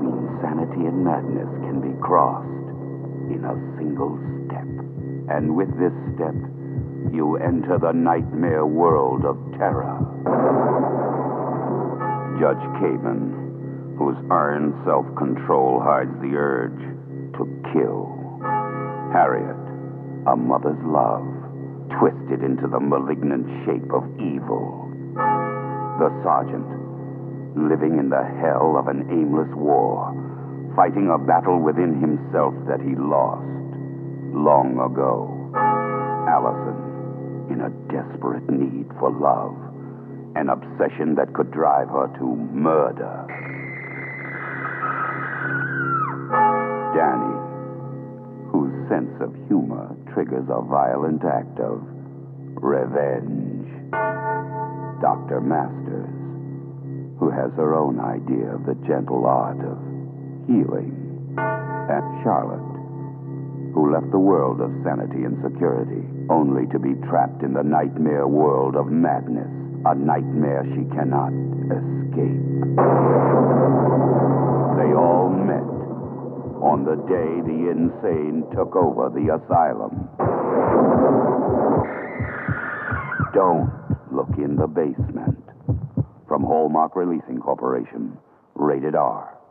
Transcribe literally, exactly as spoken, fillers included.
between sanity and madness can be crossed in a single step. And with this step, you enter the nightmare world of terror. Judge Caven, whose iron self-control hides the urge to kill. Harriet, a mother's love, twisted into the malignant shape of evil. The sergeant, living in the hell of an aimless war, fighting a battle within himself that he lost long ago. Allison, in a desperate need for love, an obsession that could drive her to murder. Danny, whose sense of humor triggers a violent act of revenge. Doctor Masters, who has her own idea of the gentle art of healing. And Charlotte, who left the world of sanity and security, only to be trapped in the nightmare world of madness, a nightmare she cannot escape. They all met on the day the insane took over the asylum. Don't look in the basement. From Hallmark Releasing Corporation, rated R.